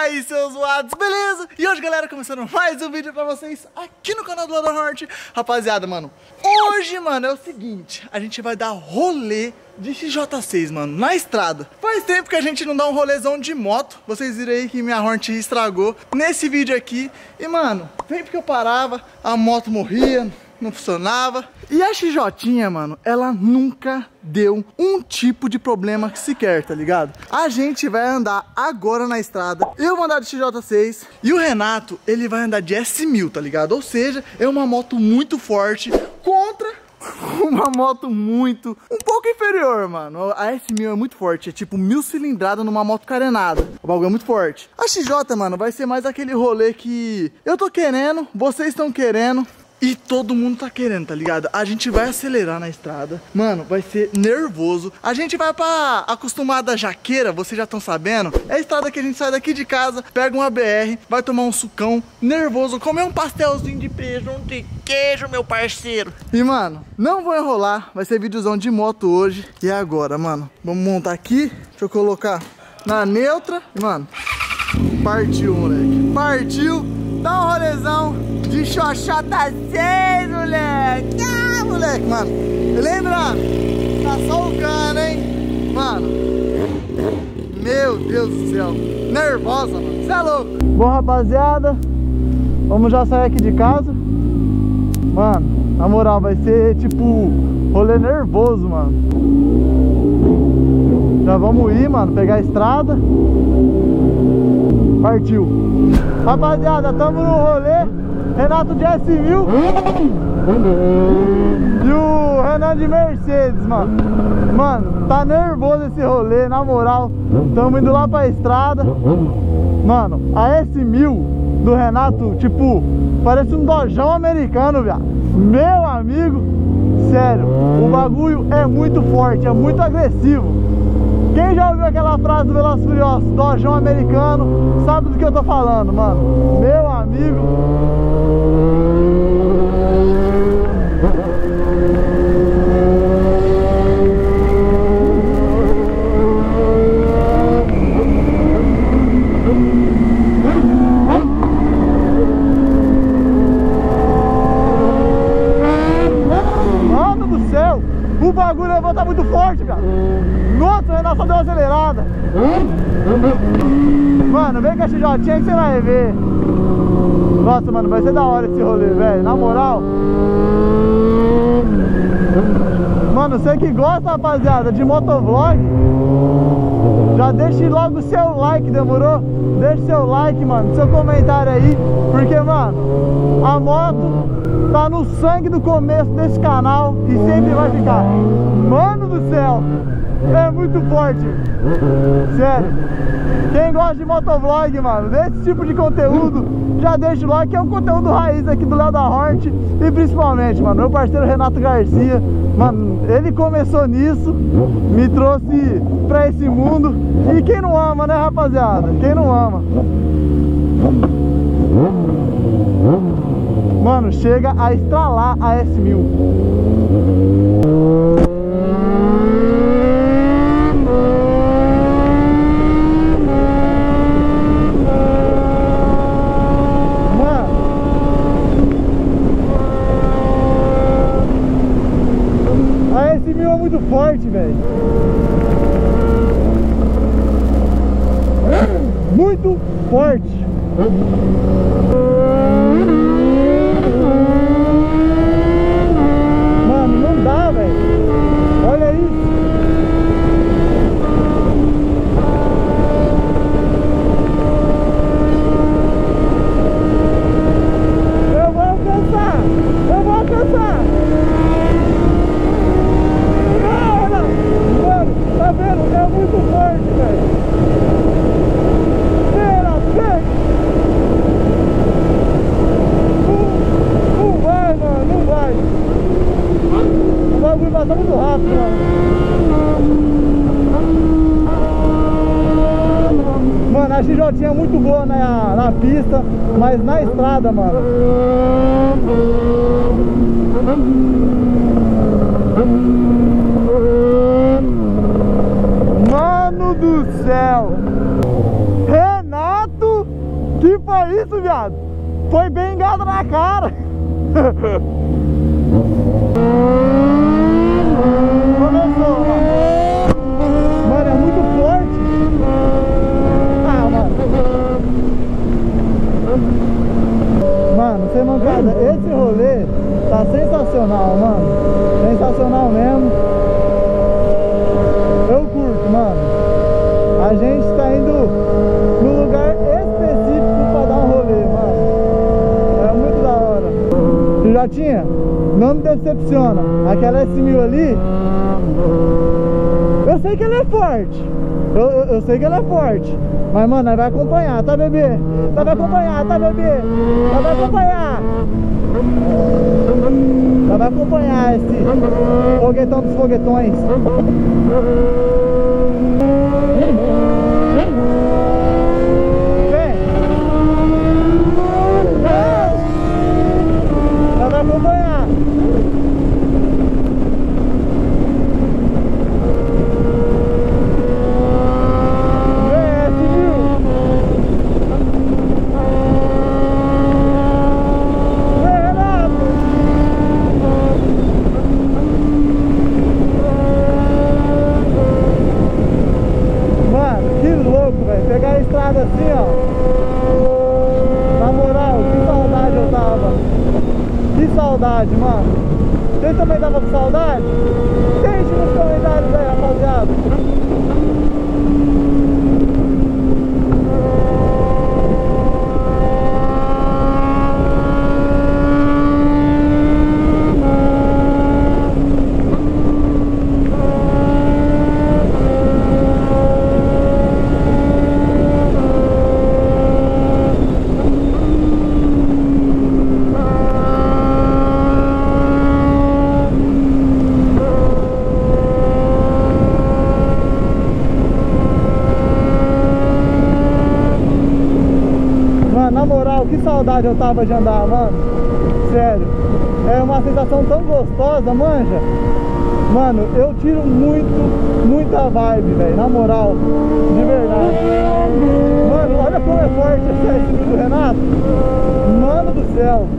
aí, seus zoados, beleza? E hoje, galera, começando mais um vídeo pra vocês aqui no canal do Lado Norte. Rapaziada, mano, hoje, mano, é o seguinte, a gente vai dar rolê de XJ6, mano, na estrada. Faz tempo que a gente não dá um rolezão de moto. Vocês viram aí que minha Hornet estragou nesse vídeo aqui. E, mano, sempre que eu parava, a moto morria, não funcionava. E a XJ, mano, ela nunca deu um tipo de problema sequer, tá ligado? A gente vai andar agora na estrada. Eu vou andar de XJ6 e o Renato, ele vai andar de S1000, tá ligado? Ou seja, é uma moto muito forte contra uma moto um pouco inferior, mano. A S1000 é muito forte, é tipo 1000 cilindrada numa moto carenada. O bagulho é muito forte. A XJ, mano, vai ser mais aquele rolê que eu tô querendo, vocês estão querendo e todo mundo tá querendo, tá ligado? A gente vai acelerar na estrada, mano, vai ser nervoso. A gente vai pra acostumada Jaqueira, vocês já estão sabendo. É a estrada que a gente sai daqui de casa, pega uma BR, vai tomar um sucão, nervoso, comer um pastelzinho de presunto de queijo, meu parceiro. E, mano, não vou enrolar, vai ser videozão de moto hoje. E agora, mano, vamos montar aqui, deixa eu colocar na neutra. E, mano, partiu, moleque, partiu. Dá um rolezão de XJ6, moleque. Ah, moleque, mano. Lembra? Tá só o cano, hein? Mano. Meu Deus do céu. Nervosa, mano. Você é louco. Bom, rapaziada, vamos já sair aqui de casa. Mano, na moral, vai ser tipo rolê nervoso, mano. Já vamos ir, mano, pegar a estrada. Partiu. Rapaziada, tamo no rolê. Renato de S1000 e o Renan de Mercedes, mano. Mano, tá nervoso esse rolê, na moral. Tamo indo lá pra estrada. Mano, a S1000 do Renato, tipo, parece um dojão americano, viado. Meu amigo, sério, o bagulho é muito forte, é muito agressivo. Quem já ouviu aquela frase do Velozes e Furiosos, dojão americano, sabe do que eu tô falando, mano. Meu amigo. Mano do céu, o bagulho levanta muito forte, cara. Nossa, o Renato só deu uma acelerada. Mano, vem com a XJ que você vai ver. Nossa, mano, vai ser da hora esse rolê, velho. Na moral. Mano, você que gosta, rapaziada, de motovlog, já deixe logo o seu like, demorou? Deixe seu like, mano, seu comentário aí. Porque, mano, a moto tá no sangue do começo desse canal e sempre vai ficar. Mano do céu, é muito forte. Sério. Quem gosta de motovlog, mano, desse tipo de conteúdo, já deixa o like, é um conteúdo raiz aqui do Léo da Hornet. E principalmente, mano, meu parceiro Renato Garcia, mano, ele começou nisso, me trouxe pra esse mundo. E quem não ama, né, rapaziada? Quem não ama? Mano, chega a estralar a S1000. Muito forte, velho. Muito forte. Mano, não dá, velho. Olha isso. Eu vou alcançar. Eu vou alcançar. Tá vendo? É muito forte, velho. Não vai, mano, não vai. O bagulho passa muito rápido, mano. Mano, a XJ é muito boa na pista, mas na estrada, mano. Mano do céu! Renato Que foi isso, viado? Foi bengada na cara. Começou, mano. Mano, é muito forte. Ah, mano. Mano, sem mancada, esse rolê tá sensacional, mano. Sensacional mesmo. Eu curto, mano. A gente tá indo no lugar específico pra dar um rolê, mano. É muito da hora. Jotinha, não me decepciona. Aquela S1000 ali, eu sei que ela é forte. Eu sei que ela é forte. Mas, mano, nós vai acompanhar, tá, bebê? Nós vai acompanhar, tá, bebê? Nós vai acompanhar. Nós vai acompanhar esse foguetão dos foguetões. Vem. Nós vai acompanhar. Pegar a estrada assim, ó. Na moral, que saudade eu tava. Que saudade, mano. Vocês também tava com saudade? Deixe nos comentários aí, rapaziada. Na moral, que saudade eu tava de andar, mano. Sério. É uma sensação tão gostosa, manja. Mano, eu tiro muita vibe, velho. Na moral. De verdade. Mano, olha como é forte esse S1000 do Renato. Mano do céu.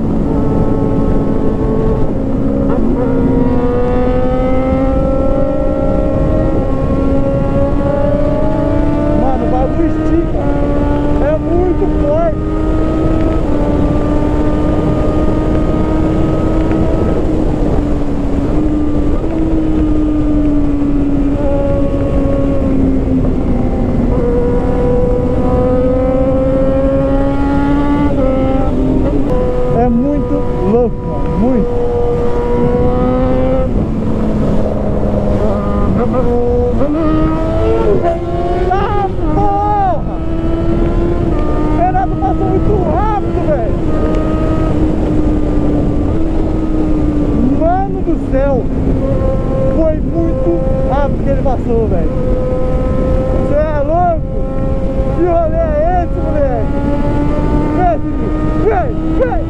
Mano, o bagulho estica. É muito forte. É muito louco, mano. Muito. Ah, porra! Renato passou muito rápido, velho. Mano do céu. Foi muito rápido que ele passou, velho. Você é louco? Que rolê é esse, moleque? Vem!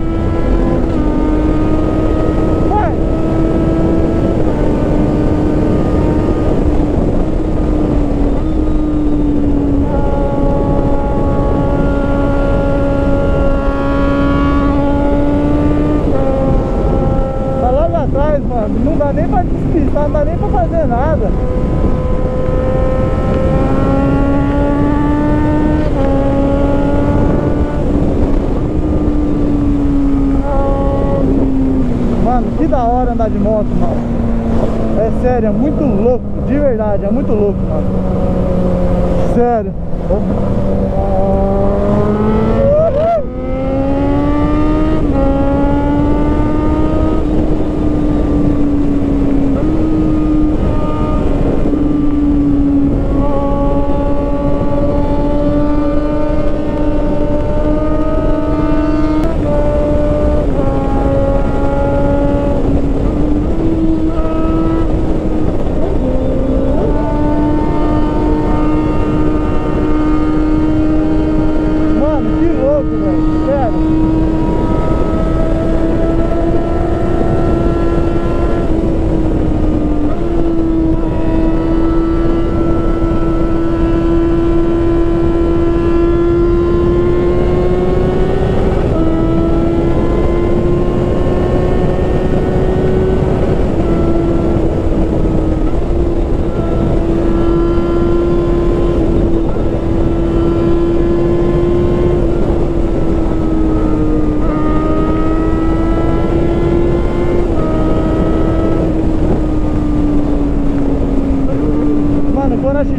Vai! Tá logo atrás, mano. Não dá nem pra despistar, não dá nem pra fazer nada. Mano, que da hora andar de moto, mano. É sério, é muito louco, de verdade, é muito louco, mano. Sério.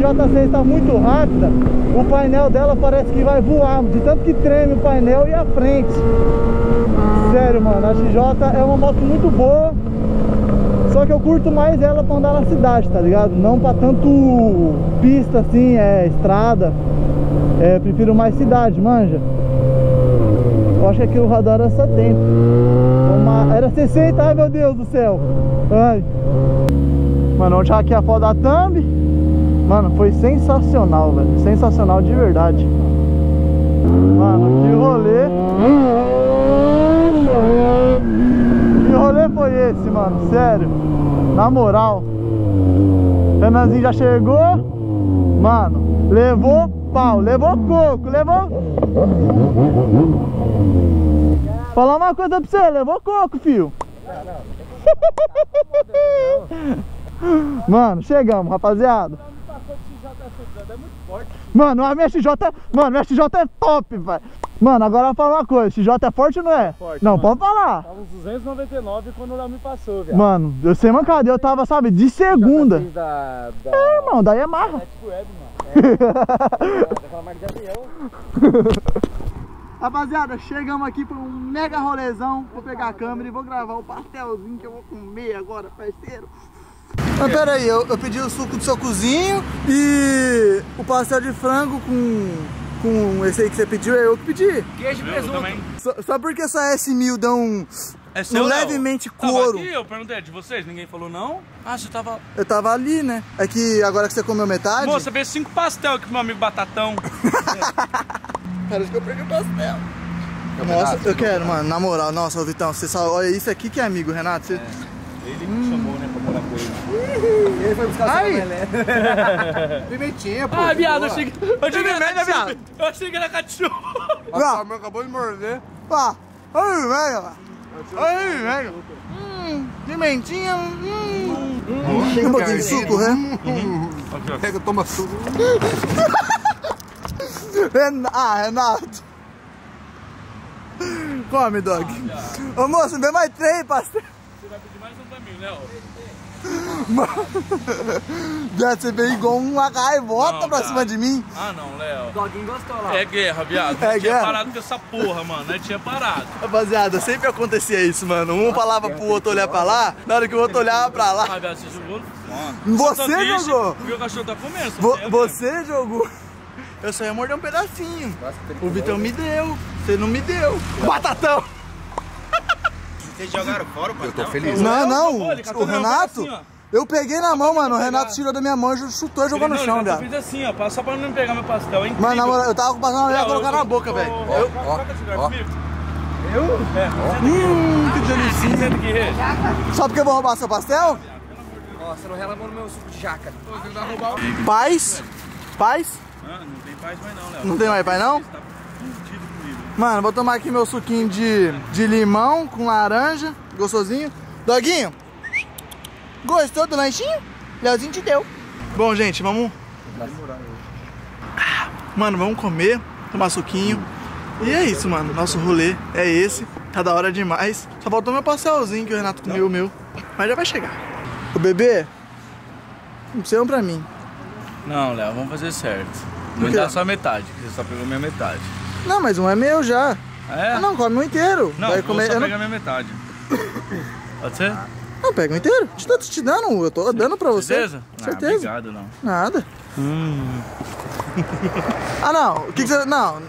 J6 tá muito rápida, o painel dela parece que vai voar, de tanto que treme o painel e a frente. Sério, mano, a XJ é uma moto muito boa, só que eu curto mais ela pra andar na cidade, tá ligado? Não pra tanto pista assim, estrada. Prefiro mais cidade, manja. Eu acho que aqui o radar era 70. Era 60, ai meu Deus do céu. Ai. Mano, vamos tirar aqui a foto da thumb. Mano, foi sensacional, velho. Sensacional de verdade. Mano, que rolê. Que rolê foi esse, mano? Sério. Na moral. Renanzinho já chegou. Mano, levou pau, levou coco, levou... Falar uma coisa pra você, levou coco, filho. Mano, chegamos, rapaziada. Mano, a minha XJ, mano, minha XJ é top, velho. Mano, agora fala uma coisa, XJ é forte ou não é? Forte, não, mano. pode falar. Tava uns 299 quando o Léo me passou, velho. Mano, eu sei mancada, eu tava, sabe, de segunda. Irmão, daí é marra. Daquela marca de avião. Rapaziada, chegamos aqui para um mega rolezão. Vou pegar a câmera e vou gravar o pastelzinho que eu vou comer agora, parceiro. Mas pera aí, eu pedi o suco do seu cozinho e o pastel de frango com esse aí que você pediu, é eu que pedi. Queijo e presunto. Só porque essa S1000 dá um levemente couro. Tava aqui, eu perguntei, é de vocês? Ninguém falou não? Ah, você tava... Eu tava ali, né? É que agora que você comeu metade... Moça, veio 5 pastel aqui pro meu amigo Batatão. Parece que eu peguei o pastel. Nossa, eu quero, mano, na moral. Nossa, Vitão, você só olha isso aqui que é amigo, Renato. Você... Ele me chamou, né, pra morar com ele. Ele foi buscar seu melé. Pimentinha, pô. Ah, viado, eu achei que era viado. Eu achei que era cachorro. Nossa, o meu acabou de morder. Pá, aí, velho. Aí, velho. Pimentinha. Tem um pouquinho de suco, né? Pega, toma suco. Renato. Come, dog. Ô, moço, me vê mais 3 pastel. Você vai pedir mais um pra mim, Léo? Viado, você veio igual uma gaivota pra cima de mim. Ah, não, Léo. Doguinho gostou lá. É guerra, viado. É Tinha guerra? parado com essa porra, mano. Né? Tinha parado. Rapaziada, sempre acontecia isso, mano. Um falava pro outro olhar pra lá, na hora que o outro olhava pra lá. Ah, viado, você jogou? Você jogou. Porque o cachorro tá comendo. Você jogou. Eu só ia morder um pedacinho. O Vitão me deu. Você não me deu. Batatão. Vocês jogaram fora o pastel? Eu tô feliz. Não. Ele catou O na mão, Renato... assim, ó. Eu peguei na mão, mano. O Renato tirou da minha mão, chutou e jogou no chão, Eu viado. fiz assim, ó, só pra não pegar meu pastel, hein? Mano, na moral, eu tava passando a mulher e colocar na boca, velho. Troca esse lugar comigo. Eu? Que delicinha. Senta aqui, Rê. Só porque eu vou roubar seu pastel? Ó, você não rela a mão no meu suco de jaca. Paz? Paz? Ah, não tem paz mais não, Léo. Não tem mais pai, não? Tá fudido comigo. Mano, vou tomar aqui meu suquinho de limão com laranja. Gostosinho. Doguinho, gostou do lanchinho? Leozinho te deu. Bom, gente, vamos... Mano, vamos comer, tomar suquinho. E é isso, mano. Nosso rolê é esse. Tá da hora demais. Só faltou meu pastelzinho que o Renato comeu o meu. Mas já vai chegar. O bebê, não sei um pra mim. Não, Léo, vamos fazer certo. Vou quê? dar só metade, porque você só pegou minha metade. Não, mas um é meu já. É? Ah, não, come um inteiro. Não, vai vou comer. só Eu pegar não... minha metade. Pode ser? não, pega um inteiro. Tô te dando, eu tô dando pra você. Certeza? Certeza. Ah, obrigado, não. Nada. Ah, não. O que você... Não.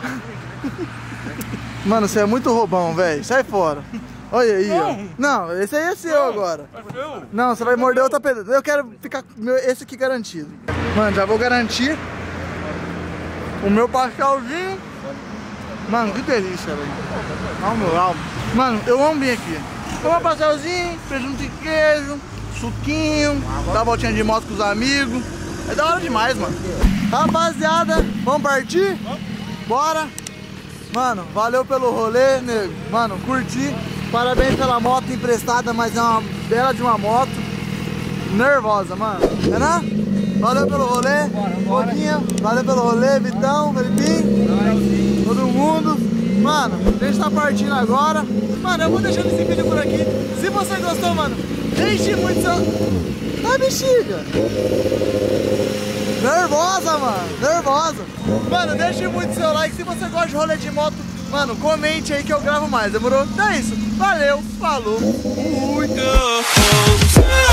Mano, você é muito roubão, velho. Sai fora. Olha aí, ó. Não, esse aí é seu agora. Não, você vai morder outra pedra. Eu quero ficar com esse aqui garantido. Mano, já vou garantir o meu pastelzinho. Mano, que delícia, velho. Na moral. Mano, eu amo vir aqui. Tomar pastelzinho, presunto e queijo, suquinho, dar uma voltinha de moto com os amigos. É da hora demais, mano. Rapaziada, vamos partir? Bora. Mano, valeu pelo rolê, nego. Mano, curti. Parabéns pela moto emprestada, mas é uma bela de uma moto. Nervosa, mano. Renan, valeu pelo rolê. Boquinha, valeu pelo rolê. Vitão, Felipinho, todo mundo. Mano, a gente tá partindo agora. Mano, eu vou deixando esse vídeo por aqui. Se você gostou, mano, deixe muito seu... Ah, bexiga! Nervosa, mano. Nervosa. Mano, deixe muito seu like. Se você gosta de rolê de moto, mano, comente aí que eu gravo mais, demorou? Então é isso. Valeu, falou. Fui.